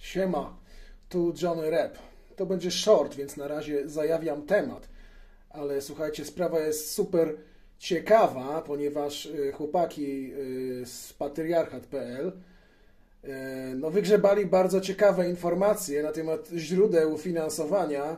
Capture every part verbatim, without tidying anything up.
Siema, tu Johnny Rap. To będzie short, więc na razie zajawiam temat. Ale słuchajcie, sprawa jest super ciekawa, ponieważ chłopaki z patriarchat kropka p l no, wygrzebali bardzo ciekawe informacje na temat źródeł finansowania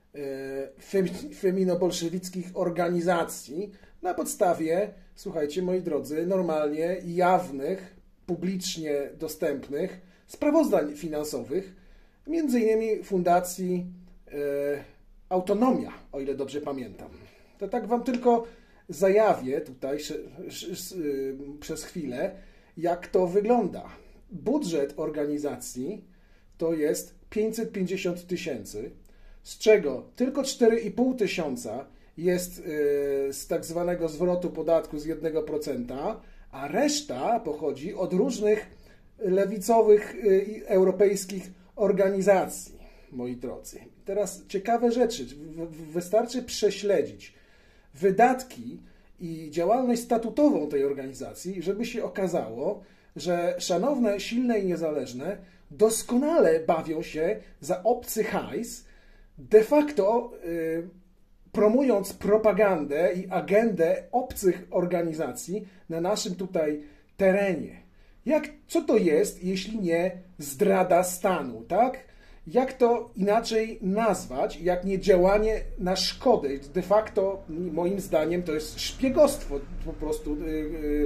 feminobolszewickich organizacji na podstawie, słuchajcie moi drodzy, normalnie jawnych, publicznie dostępnych sprawozdań finansowych, między innymi Fundacji e, Autonomia, o ile dobrze pamiętam. To tak wam tylko zajawię tutaj sz, sz, sz, przez chwilę, jak to wygląda. Budżet organizacji to jest pięćset pięćdziesiąt tysięcy, z czego tylko cztery i pół tysiąca jest y, z tak zwanego zwrotu podatku z jednego procenta, a reszta pochodzi od różnych lewicowych i y, europejskich organizacji, moi drodzy. Teraz ciekawe rzeczy. Wystarczy prześledzić wydatki i działalność statutową tej organizacji, żeby się okazało, że szanowne, silne i niezależne doskonale bawią się za obcy hajs, de facto y, promując propagandę i agendę obcych organizacji na naszym tutaj terenie. Jak, co to jest, jeśli nie zdrada stanu, tak? Jak to inaczej nazwać, jak nie działanie na szkodę? De facto, moim zdaniem, to jest szpiegostwo, po prostu yy,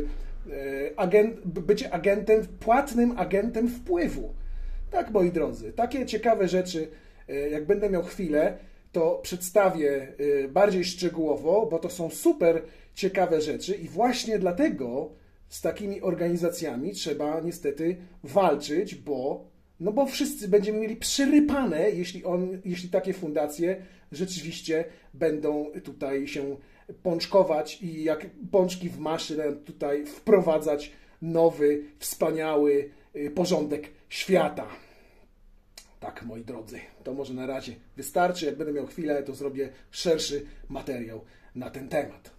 yy, agent, bycie agentem, płatnym agentem wpływu. Tak, moi drodzy, takie ciekawe rzeczy, yy, jak będę miał chwilę, to przedstawię yy, bardziej szczegółowo, bo to są super ciekawe rzeczy i właśnie dlatego z takimi organizacjami trzeba niestety walczyć, bo, no bo wszyscy będziemy mieli przerypane, jeśli, on, jeśli takie fundacje rzeczywiście będą tutaj się pączkować i jak pączki w maszy tutaj wprowadzać nowy, wspaniały porządek świata. Tak, moi drodzy, to może na razie wystarczy. Jak będę miał chwilę, to zrobię szerszy materiał na ten temat.